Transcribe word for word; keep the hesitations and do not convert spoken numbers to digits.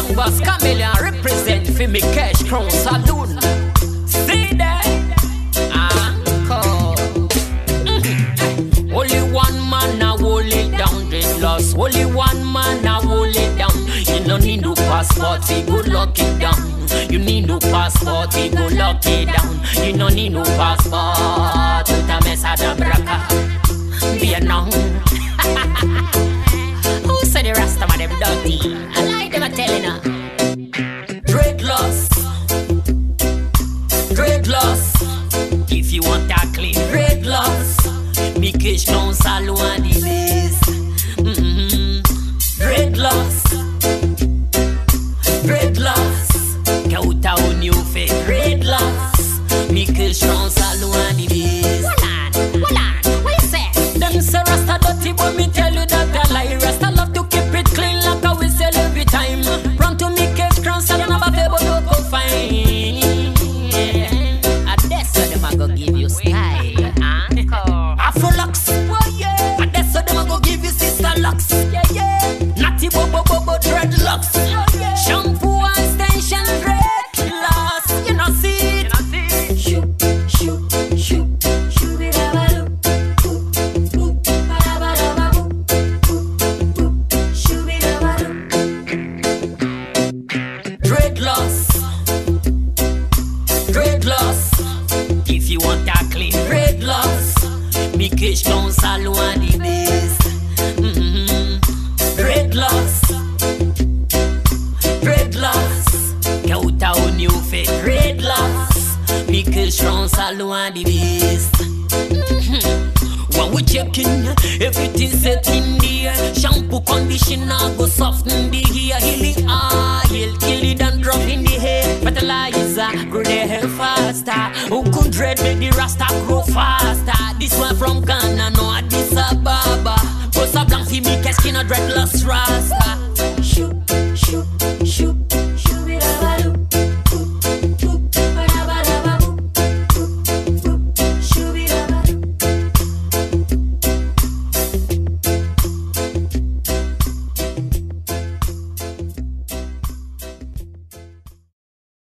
young boss Chameleon represent for me Cash Crown Saloon. See that? Uncle. Mm-hmm. Only one man a hold it down, dreadlocks. Only one man a hold it down. You no need no passport, we go lock it down. You need no passport, we go lock it down. You no need no passport. Tuta mesa da braca. Vietnam. Who said the Rasta man them dirty? I like them a telling her. Dreadlocks. Dreadlocks. If you want that clean dreadlocks, me Cash Crown Saloon the best. Mm-hmm. Dreadlocks. Dreadlocks. Count down you fake dreadlocks. Me Cash Crown Saloon the best. Hold on, hold on, what you say? Them say Rasta dirty, but me tell you that I lie. Rasta love to keep it clean like I will sell every time. Run to me Cash Crown Saloon, I'm a baby, don't go fine. I that's what them a go give you style. Afro-locks, oh yeah. I that's what them a go give you sister locks. Yeah, yeah. Natty bobo bobo dreadlocks. Oh, yeah. Shampoo and extension dreadlocks. You know see it. You know see it. Shoot, shoot, shoot, shoot it up, boop, boop, ba-da-ba-da-ba, boop, boop, boop, shoot it up, dreadlocks. Dreadlocks. If you want that clean dreadlocks, me Cash Crown Saloon the best. Mm-hmm. Dreadlocks. Dreadlocks. Count down you fake dreadlocks. Me Cash Crown Saloon the best. Mm-hmm. When we checking, everything set in the air. Shampoo, conditioner, go soften the hair. Healing oil, kill it and drop in the hair. Fertilizer, grow the hair faster. Who could dread make the Rasta grow faster? This one from Ghana, no Addis Ababa. Post a blank for me, catch skin a dreadlocks Rasta.